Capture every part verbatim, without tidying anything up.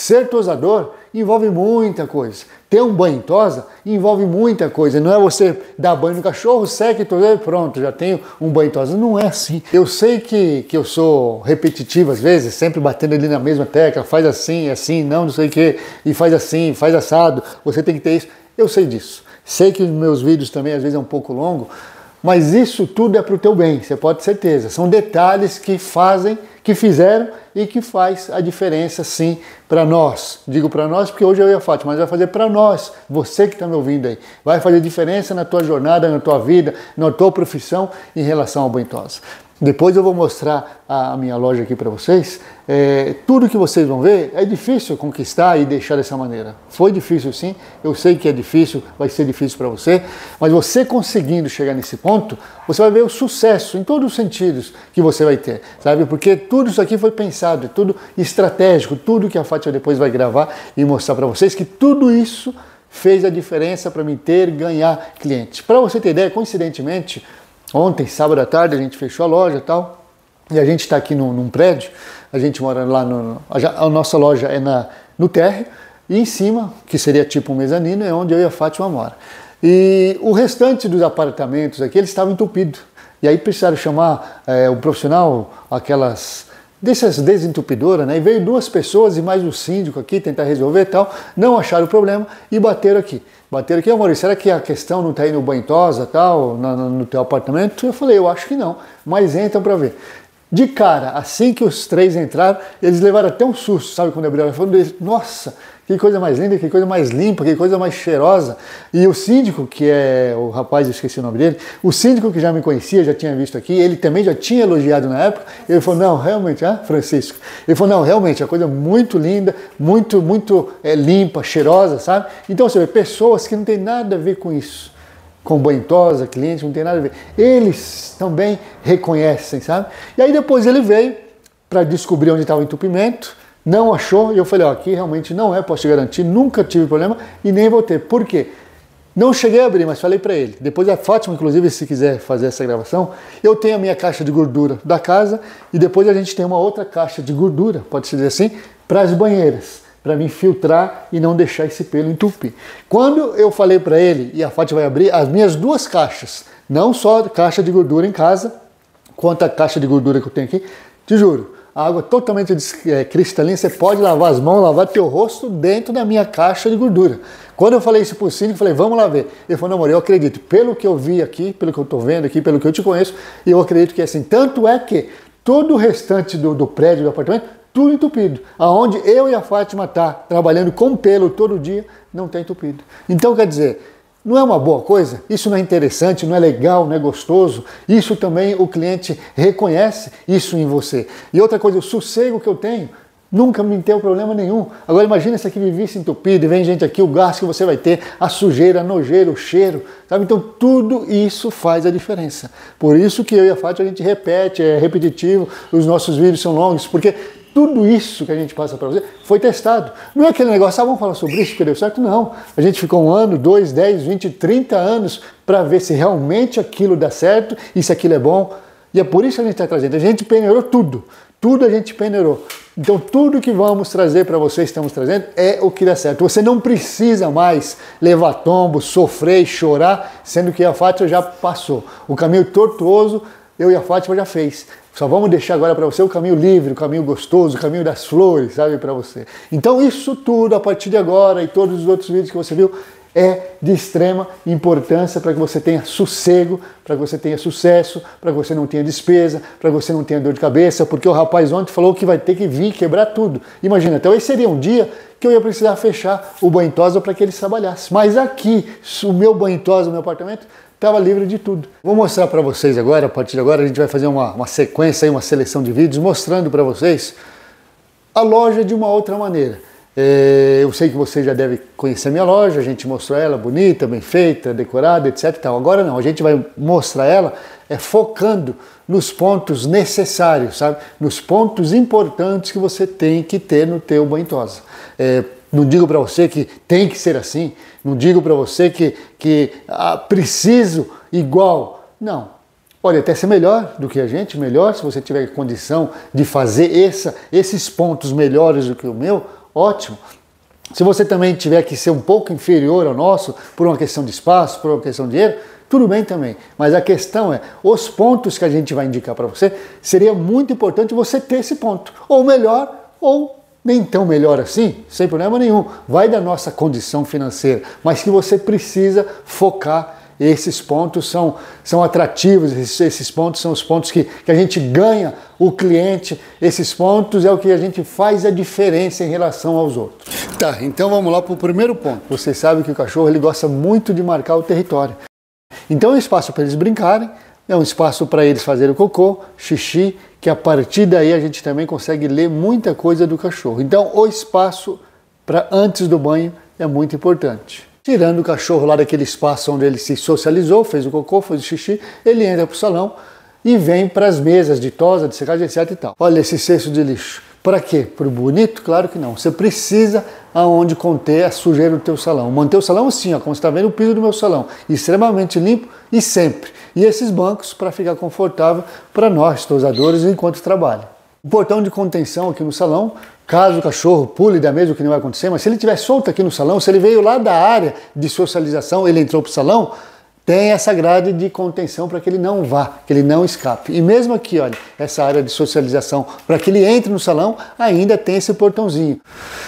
ser tosador envolve muita coisa. Ter um banho em tosa envolve muita coisa. Não é você dar banho no cachorro, seca e tosa e pronto, já tenho um banho em tosa. Não é assim. Eu sei que, que eu sou repetitivo às vezes, sempre batendo ali na mesma tecla, faz assim, assim, não, não sei o que, e faz assim, faz assado, você tem que ter isso. Eu sei disso. Sei que os meus vídeos também às vezes é um pouco longo, mas isso tudo é para o teu bem, você pode ter certeza. São detalhes que fazem, que fizeram e que faz a diferença sim para nós. Digo para nós porque hoje eu e a Fátima, mas vai fazer para nós, você que está me ouvindo aí. Vai fazer diferença na tua jornada, na tua vida, na tua profissão em relação ao banho em tosa. Depois eu vou mostrar a minha loja aqui para vocês. É, tudo que vocês vão ver é difícil conquistar e deixar dessa maneira. Foi difícil sim, eu sei que é difícil, vai ser difícil para você, mas você conseguindo chegar nesse ponto, você vai ver o sucesso em todos os sentidos que você vai ter, sabe? Porque tudo isso aqui foi pensado, é tudo estratégico, tudo que a Fátima depois vai gravar e mostrar para vocês, que tudo isso fez a diferença para mim ter, ganhar clientes. Para você ter ideia, coincidentemente, ontem, sábado à tarde, a gente fechou a loja e tal, e a gente está aqui num, num prédio, a gente mora lá, no, a, a nossa loja é na, no térreo, e em cima, que seria tipo um mezanino, é onde eu e a Fátima mora. E o restante dos apartamentos aqui, eles estavam entupidos. E aí precisaram chamar é, o profissional, aquelas dessas desentupidoras, né? E veio duas pessoas e mais o síndico aqui tentar resolver e tal, não acharam o problema e bateram aqui. Bateram aqui, amor, será que a questão não está aí no banho em tosa, tal, no, no teu apartamento? Eu falei, eu acho que não, mas entram para ver. De cara, assim que os três entraram, eles levaram até um susto, sabe, quando abriram, falando, nossa, que coisa mais linda, que coisa mais limpa, que coisa mais cheirosa. E o síndico, que é o rapaz, eu esqueci o nome dele, o síndico que já me conhecia, já tinha visto aqui, ele também já tinha elogiado na época, ele falou, não, realmente, ah, Francisco, ele falou, não, realmente, a coisa muito linda, muito, muito é, limpa, cheirosa, sabe? Então você vê, pessoas que não tem nada a ver com isso, com banho em tosa, cliente, não tem nada a ver, eles também reconhecem, sabe? E aí depois ele veio para descobrir onde estava o entupimento, não achou, e eu falei, ó, aqui realmente não é, posso te garantir, nunca tive problema e nem vou ter. Por quê? Não cheguei a abrir, mas falei para ele. Depois a Fátima, inclusive, se quiser fazer essa gravação, eu tenho a minha caixa de gordura da casa e depois a gente tem uma outra caixa de gordura, pode-se dizer assim, para as banheiras, para me filtrar e não deixar esse pelo entupir. Quando eu falei para ele, e a Fátima vai abrir, as minhas duas caixas, não só a caixa de gordura em casa, quanto a caixa de gordura que eu tenho aqui, te juro, a água totalmente cristalina, você pode lavar as mãos, lavar teu rosto dentro da minha caixa de gordura. Quando eu falei isso pro síndico, eu falei, vamos lá ver. Ele falou, não, amor, eu acredito, pelo que eu vi aqui, pelo que eu tô vendo aqui, pelo que eu te conheço, eu acredito que é assim. Tanto é que todo o restante do, do prédio, do apartamento, tudo entupido. Aonde eu e a Fátima tá trabalhando com pelo todo dia, não tá entupido. Então, quer dizer, não é uma boa coisa? Isso não é interessante, não é legal, não é gostoso? Isso também o cliente reconhece isso em você. E outra coisa, o sossego que eu tenho, nunca me deu problema nenhum. Agora imagina se aqui vivesse entupido e vem gente aqui, o gasto que você vai ter, a sujeira, a nojeira, o cheiro, sabe? Então tudo isso faz a diferença. Por isso que eu e a Fátima a gente repete, é repetitivo, os nossos vídeos são longos, porque tudo isso que a gente passa para você foi testado. Não é aquele negócio, ah, vamos falar sobre isso porque deu certo? Não. A gente ficou um ano, dois, dez, vinte, trinta anos para ver se realmente aquilo dá certo e se aquilo é bom. E é por isso que a gente está trazendo. A gente peneirou tudo. Tudo a gente peneirou. Então tudo que vamos trazer para vocês, estamos trazendo, é o que dá certo. Você não precisa mais levar tombo, sofrer e chorar, sendo que a Fátima já passou. O caminho tortuoso, eu e a Fátima já fez. Só vamos deixar agora para você o caminho livre, o caminho gostoso, o caminho das flores, sabe, para você. Então isso tudo, a partir de agora e todos os outros vídeos que você viu, é de extrema importância para que você tenha sossego, para que você tenha sucesso, para que você não tenha despesa, para que você não tenha dor de cabeça, porque o rapaz ontem falou que vai ter que vir quebrar tudo. Imagina, então esse seria um dia que eu ia precisar fechar o banho em tosa para que ele trabalhasse. Mas aqui, o meu banho em tosa, o meu apartamento, estava livre de tudo. Vou mostrar para vocês agora, a partir de agora, a gente vai fazer uma, uma sequência, uma seleção de vídeos, mostrando para vocês a loja de uma outra maneira. É, eu sei que você já deve conhecer a minha loja, a gente mostrou ela bonita, bem feita, decorada, etc e tal. Agora não, a gente vai mostrar ela é, focando nos pontos necessários, sabe? Nos pontos importantes que você tem que ter no teu banho em tosa. É, não digo para você que tem que ser assim, não digo para você que, que ah, preciso igual, não. Pode até ser melhor do que a gente, melhor se você tiver condição de fazer essa, esses pontos melhores do que o meu, ótimo. Se você também tiver que ser um pouco inferior ao nosso, por uma questão de espaço, por uma questão de dinheiro, tudo bem também. Mas a questão é, os pontos que a gente vai indicar para você, seria muito importante você ter esse ponto. Ou melhor, ou nem tão melhor assim, sem problema nenhum. Vai da nossa condição financeira, mas que você precisa focar. Esses pontos são, são atrativos, esses, esses pontos são os pontos que, que a gente ganha o cliente, esses pontos é o que a gente faz a diferença em relação aos outros. Tá, então vamos lá para o primeiro ponto. Você sabe que o cachorro ele gosta muito de marcar o território. Então é um espaço para eles brincarem, é um espaço para eles fazerem cocô, xixi, que a partir daí a gente também consegue ler muita coisa do cachorro. Então o espaço para antes do banho é muito importante. Tirando o cachorro lá daquele espaço onde ele se socializou, fez o cocô, fez o xixi, ele entra para o salão e vem para as mesas de tosa, de secagem, etc e tal. Olha esse cesto de lixo. Para quê? Para o bonito? Claro que não. Você precisa aonde conter a sujeira do teu salão. Manter o salão assim, ó, como você está vendo o piso do meu salão, extremamente limpo e sempre. E esses bancos para ficar confortável para nós, tosadores, enquanto trabalha. O portão de contenção aqui no salão, caso o cachorro pule da mesa, o que não vai acontecer, mas se ele estiver solto aqui no salão, se ele veio lá da área de socialização, ele entrou para o salão, tem essa grade de contenção para que ele não vá, que ele não escape. E mesmo aqui, olha, essa área de socialização, para que ele entre no salão, ainda tem esse portãozinho.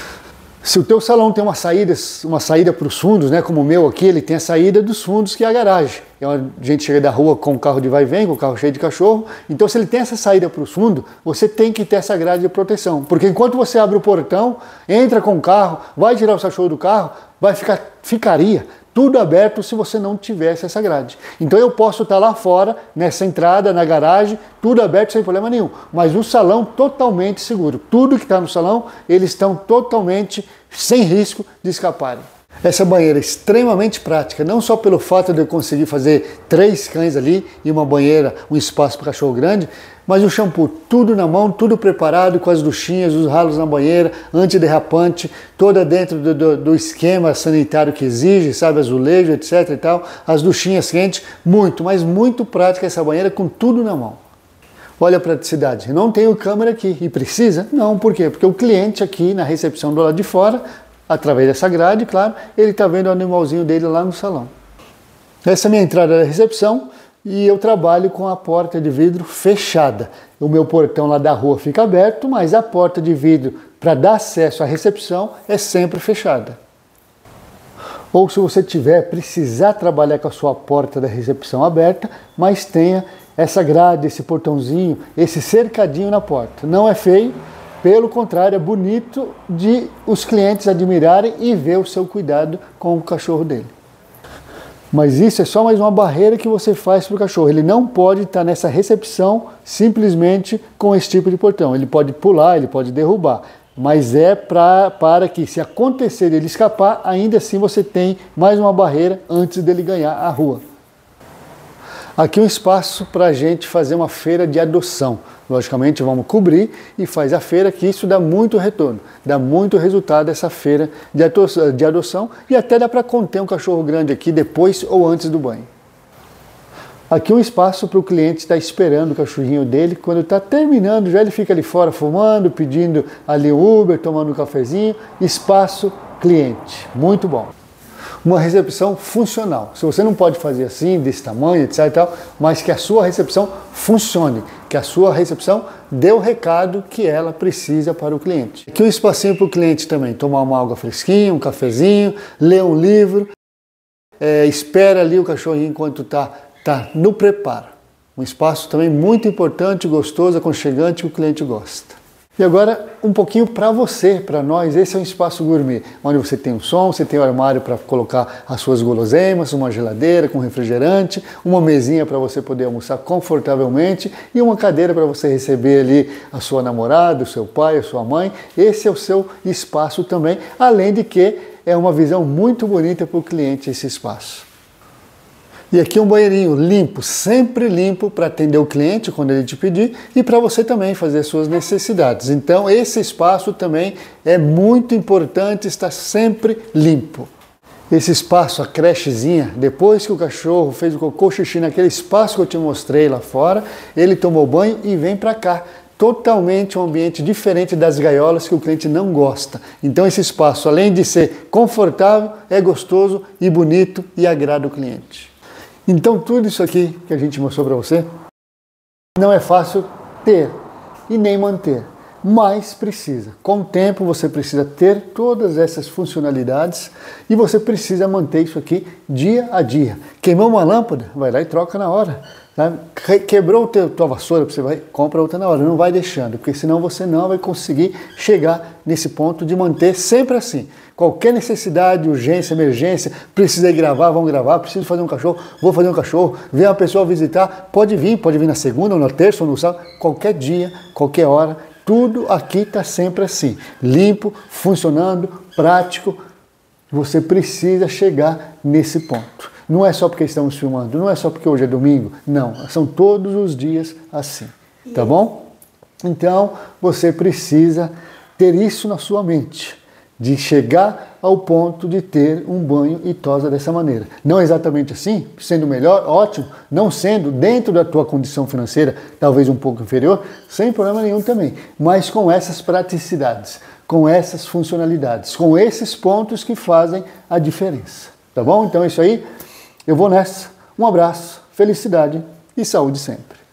Se o teu salão tem uma saída, uma saída para os fundos, né, como o meu aqui, ele tem a saída dos fundos, que é a garagem. É onde a gente chega da rua com o carro de vai e vem, com o carro cheio de cachorro. Então, se ele tem essa saída para os fundos, você tem que ter essa grade de proteção. Porque enquanto você abre o portão, entra com o carro, vai tirar o cachorro do carro, vai ficar, ficaria tudo aberto se você não tivesse essa grade. Então eu posso estar lá fora, nessa entrada, na garagem, tudo aberto sem problema nenhum. Mas o salão totalmente seguro. Tudo que está no salão, eles estão totalmente sem risco de escaparem. Essa banheira é extremamente prática, não só pelo fato de eu conseguir fazer três cães ali e uma banheira, um espaço para cachorro grande, mas o shampoo tudo na mão, tudo preparado com as duchinhas, os ralos na banheira, antiderrapante, toda dentro do, do, do esquema sanitário que exige, sabe, azulejo, etc e tal, as duchinhas quentes, muito, mas muito prática essa banheira com tudo na mão. Olha a praticidade, eu não tenho câmera aqui e precisa? Não, por quê? Porque o cliente aqui na recepção do lado de fora, através dessa grade, claro, ele está vendo o animalzinho dele lá no salão. Essa é a minha entrada da recepção e eu trabalho com a porta de vidro fechada. O meu portão lá da rua fica aberto, mas a porta de vidro para dar acesso à recepção é sempre fechada. Ou se você tiver, precisar trabalhar com a sua porta da recepção aberta, mas tenha essa grade, esse portãozinho, esse cercadinho na porta. Não é feio. Pelo contrário, é bonito de os clientes admirarem e ver o seu cuidado com o cachorro dele. Mas isso é só mais uma barreira que você faz para o cachorro. Ele não pode estar nessa recepção simplesmente com esse tipo de portão. Ele pode pular, ele pode derrubar. Mas é pra, para que, se acontecer dele escapar, ainda assim você tem mais uma barreira antes dele ganhar a rua. Aqui um espaço para a gente fazer uma feira de adoção. Logicamente vamos cobrir e faz a feira, que isso dá muito retorno, dá muito resultado essa feira de adoção e até dá para conter um cachorro grande aqui depois ou antes do banho. Aqui um espaço para o cliente estar esperando o cachorrinho dele, quando está terminando, já ele fica ali fora fumando, pedindo ali um Uber, tomando um cafezinho, espaço cliente, muito bom. Uma recepção funcional. Se você não pode fazer assim, desse tamanho, etc e tal, mas que a sua recepção funcione, que a sua recepção dê o recado que ela precisa para o cliente. Aqui um espacinho para o cliente também, tomar uma água fresquinha, um cafezinho, ler um livro, é, espera ali o cachorrinho enquanto está tá no preparo. Um espaço também muito importante, gostoso, aconchegante, que o cliente gosta. E agora, um pouquinho para você, para nós, esse é um espaço gourmet, onde você tem um som, você tem um armário para colocar as suas guloseimas, uma geladeira com refrigerante, uma mesinha para você poder almoçar confortavelmente e uma cadeira para você receber ali a sua namorada, o seu pai, a sua mãe. Esse é o seu espaço também, além de que é uma visão muito bonita para o cliente esse espaço. E aqui um banheirinho limpo, sempre limpo para atender o cliente quando ele te pedir e para você também fazer suas necessidades. Então esse espaço também é muito importante estar sempre limpo. Esse espaço, a crechezinha, depois que o cachorro fez o cocô, xixi naquele espaço que eu te mostrei lá fora, ele tomou banho e vem para cá. totalmente um ambiente diferente das gaiolas que o cliente não gosta. Então esse espaço, além de ser confortável, é gostoso e bonito e agrada o cliente. Então tudo isso aqui que a gente mostrou para você, não é fácil ter e nem manter, mas precisa. Com o tempo você precisa ter todas essas funcionalidades e você precisa manter isso aqui dia a dia. Queimou uma lâmpada, vai lá e troca na hora. Quebrou a tua vassoura, você vai compra outra na hora, não vai deixando, porque senão você não vai conseguir chegar nesse ponto de manter sempre assim. Qualquer necessidade, urgência, emergência, precisa ir gravar, vão gravar, preciso fazer um cachorro, vou fazer um cachorro, vem uma pessoa visitar, pode vir, pode vir na segunda, ou na terça, ou no sábado, qualquer dia, qualquer hora, tudo aqui está sempre assim, limpo, funcionando, prático. Você precisa chegar nesse ponto. Não é só porque estamos filmando, não é só porque hoje é domingo, não, são todos os dias assim, tá bom? Então, você precisa ter isso na sua mente, de chegar ao ponto de ter um banho e tosa dessa maneira. Não exatamente assim, sendo melhor, ótimo, não sendo dentro da tua condição financeira, talvez um pouco inferior, sem problema nenhum também, mas com essas praticidades, com essas funcionalidades, com esses pontos que fazem a diferença, tá bom? Então é isso aí. Eu vou nessa. Um abraço, felicidade e saúde sempre.